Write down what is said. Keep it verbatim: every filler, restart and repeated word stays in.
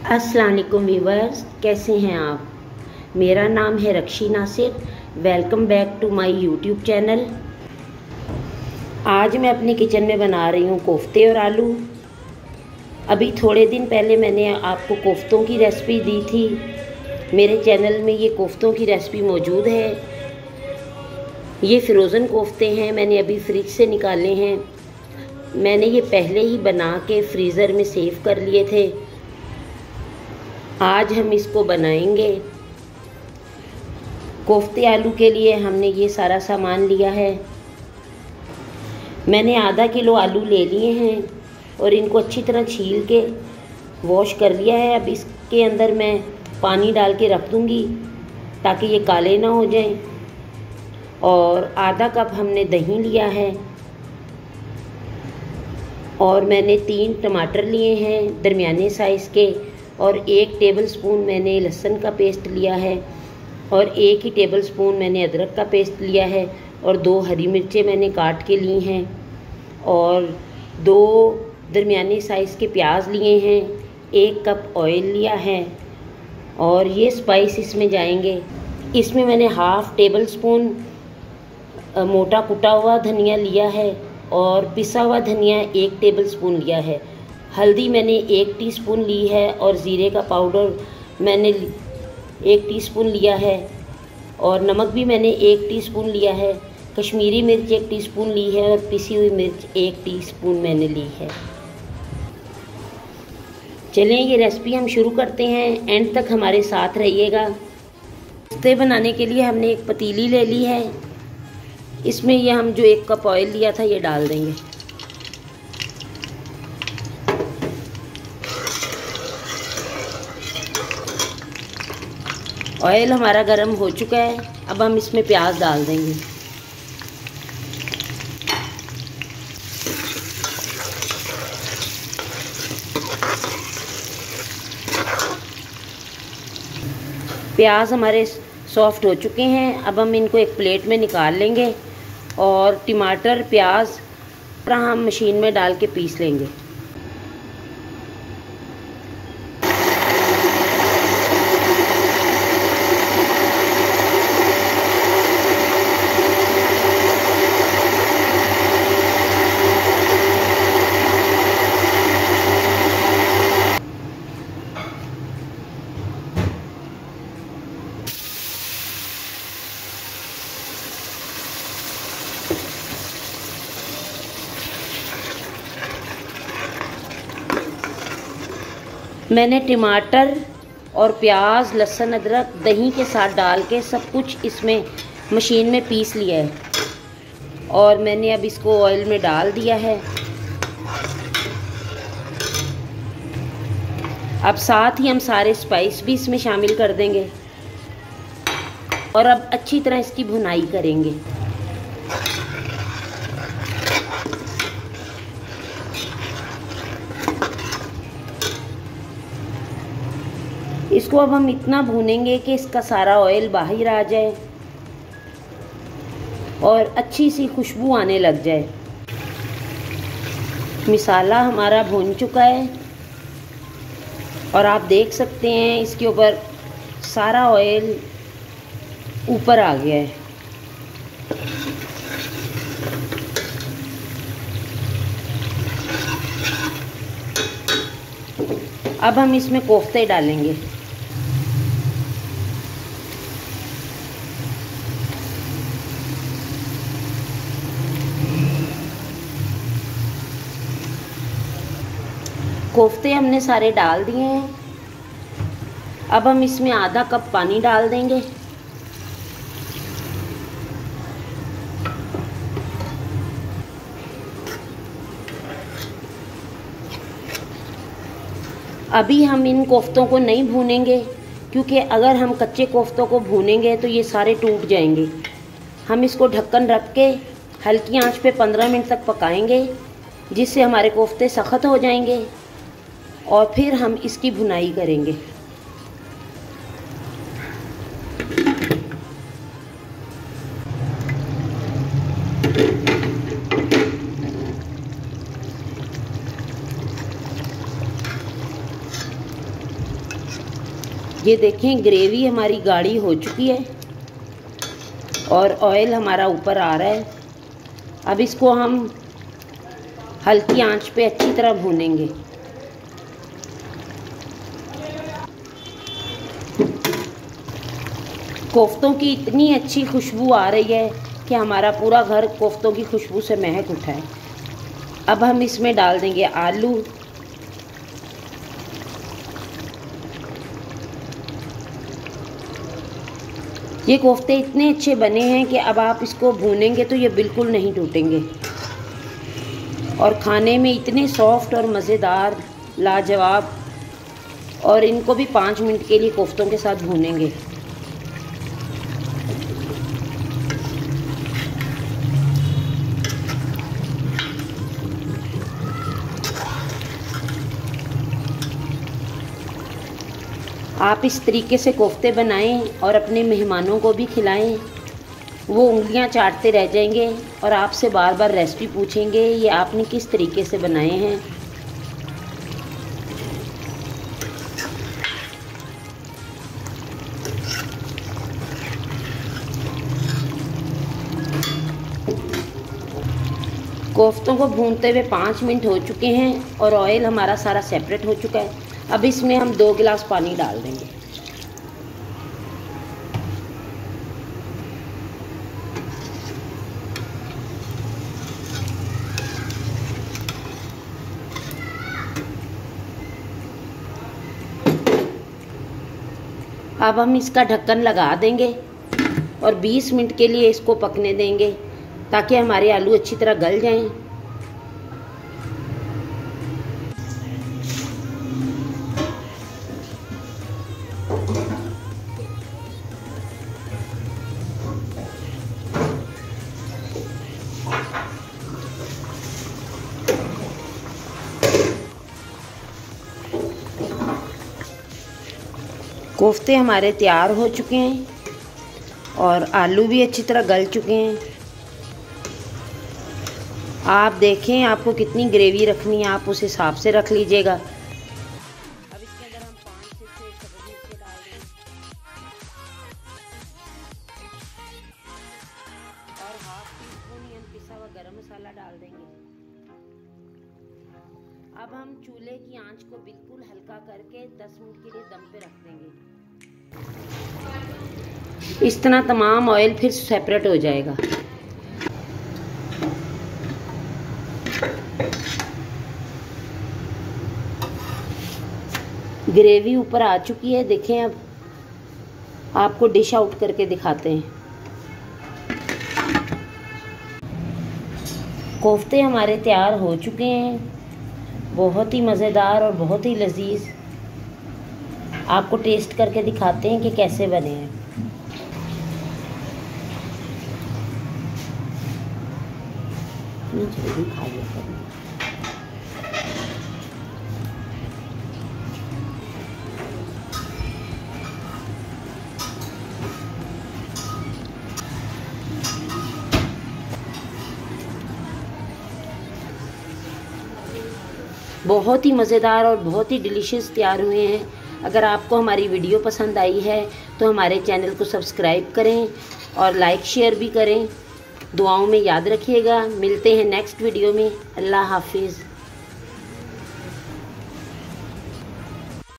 अस्सलाम वालेकुम व्यूअर्स, कैसे हैं आप। मेरा नाम है Rakshi Nasir. Welcome back to my YouTube channel. आज मैं अपनी किचन में बना रही हूँ कोफ्ते और आलू। अभी थोड़े दिन पहले मैंने आपको कोफ्तों की रेसिपी दी थी। मेरे चैनल में ये कोफ्तों की रेसिपी मौजूद है। ये फ्रोज़न कोफ्ते हैं, मैंने अभी फ्रिज से निकाले हैं। मैंने ये पहले ही बना के फ्रीज़र में सेव कर लिए थे। आज हम इसको बनाएंगे। कोफ्ते आलू के लिए हमने ये सारा सामान लिया है। मैंने आधा किलो आलू ले लिए हैं और इनको अच्छी तरह छील के वॉश कर लिया है। अब इसके अंदर मैं पानी डाल के रख दूँगी ताकि ये काले ना हो जाएं। और आधा कप हमने दही लिया है और मैंने तीन टमाटर लिए हैं दरमियाने साइज़ के, और एक टेबलस्पून मैंने लहसुन का पेस्ट लिया है और एक ही टेबलस्पून मैंने अदरक का पेस्ट लिया है, और दो हरी मिर्चें मैंने काट के ली हैं, और दो दरमियाने साइज़ के प्याज लिए हैं, एक कप ऑयल लिया है। और ये स्पाइस इसमें जाएंगे। इसमें मैंने हाफ़ टेबल स्पून मोटा कुटा हुआ धनिया लिया है और पिसा हुआ धनिया एक टेबल स्पून लिया है। हल्दी मैंने एक टीस्पून ली है और ज़ीरे का पाउडर मैंने एक टीस्पून लिया है, और नमक भी मैंने एक टीस्पून लिया है। कश्मीरी मिर्च एक टीस्पून ली है और पिसी हुई मिर्च एक टीस्पून मैंने ली है। चलें ये रेसिपी हम शुरू करते हैं, एंड तक हमारे साथ रहिएगा। कोफ्ते बनाने के लिए हमने एक पतीली ले ली है। इसमें ये हम जो एक कप ऑयल लिया था ये डाल देंगे। ऑयल हमारा गर्म हो चुका है। अब हम इसमें प्याज डाल देंगे। प्याज हमारे सॉफ्ट हो चुके हैं। अब हम इनको एक प्लेट में निकाल लेंगे और टमाटर प्याज हम मशीन में डाल के पीस लेंगे। मैंने टमाटर और प्याज लहसुन अदरक दही के साथ डाल के सब कुछ इसमें मशीन में पीस लिया है, और मैंने अब इसको ऑयल में डाल दिया है। अब साथ ही हम सारे स्पाइस भी इसमें शामिल कर देंगे और अब अच्छी तरह इसकी भुनाई करेंगे। इसको अब हम इतना भूनेंगे कि इसका सारा ऑयल बाहर आ जाए और अच्छी सी खुशबू आने लग जाए। मसाला हमारा भून चुका है और आप देख सकते हैं इसके ऊपर सारा ऑयल ऊपर आ गया है। अब हम इसमें कोफ्ते डालेंगे। कोफ्ते हमने सारे डाल दिए हैं। अब हम इसमें आधा कप पानी डाल देंगे। अभी हम इन कोफ्तों को नहीं भूनेंगे, क्योंकि अगर हम कच्चे कोफ्तों को भूनेंगे तो ये सारे टूट जाएंगे। हम इसको ढक्कन रख के हल्की आंच पे पंद्रह मिनट तक पकाएंगे, जिससे हमारे कोफ्ते सख्त हो जाएंगे, और फिर हम इसकी भुनाई करेंगे। ये देखें ग्रेवी हमारी गाढ़ी हो चुकी है और ऑयल हमारा ऊपर आ रहा है। अब इसको हम हल्की आंच पे अच्छी तरह भूनेंगे। कोफ्तों की इतनी अच्छी खुशबू आ रही है कि हमारा पूरा घर कोफ्तों की खुशबू से महक उठा है। अब हम इसमें डाल देंगे आलू। ये कोफ्ते इतने अच्छे बने हैं कि अब आप इसको भूनेंगे तो ये बिल्कुल नहीं टूटेंगे और खाने में इतने सॉफ्ट और मज़ेदार, लाजवाब। और इनको भी पाँच मिनट के लिए कोफ्तों के साथ भूनेंगे। आप इस तरीके से कोफ्ते बनाएं और अपने मेहमानों को भी खिलाएं। वो उंगलियां चाटते रह जाएंगे और आपसे बार बार रेसिपी पूछेंगे ये आपने किस तरीके से बनाए हैं। कोफ्तों को भूनते हुए पाँच मिनट हो चुके हैं और ऑयल हमारा सारा सेपरेट हो चुका है। अब इसमें हम दो गिलास पानी डाल देंगे। अब हम इसका ढक्कन लगा देंगे और बीस मिनट के लिए इसको पकने देंगे ताकि हमारे आलू अच्छी तरह गल जाएं। कोफ्ते हमारे तैयार हो चुके हैं और आलू भी अच्छी तरह गल चुके हैं। आप देखें आपको कितनी ग्रेवी रखनी है, आप उस हिसाब से रख लीजिएगा। अब इसके अंदर हम पाँच से छः सब्ज़ी मिर्चें डाल दें और हाफ टी स्पून या पिसा हुआ गरम मसाला डाल देंगे। अब हम चूल्हे की आंच को बिल्कुल हल्का करके दस मिनट के लिए दम पे रख देंगे। इस तरह तमाम ऑयल फिर सेपरेट हो जाएगा। ग्रेवी ऊपर आ चुकी है, देखें। अब आपको डिश आउट करके दिखाते हैं। कोफ्ते हमारे तैयार हो चुके हैं, बहुत ही मज़ेदार और बहुत ही लजीज। आपको टेस्ट करके दिखाते हैं कि कैसे बने हैं। जल्दी खाइए। बहुत ही मज़ेदार और बहुत ही डिलीशियस तैयार हुए हैं। अगर आपको हमारी वीडियो पसंद आई है तो हमारे चैनल को सब्सक्राइब करें और लाइक शेयर भी करें। दुआओं में याद रखिएगा। मिलते हैं नेक्स्ट वीडियो में। अल्लाह हाफिज़।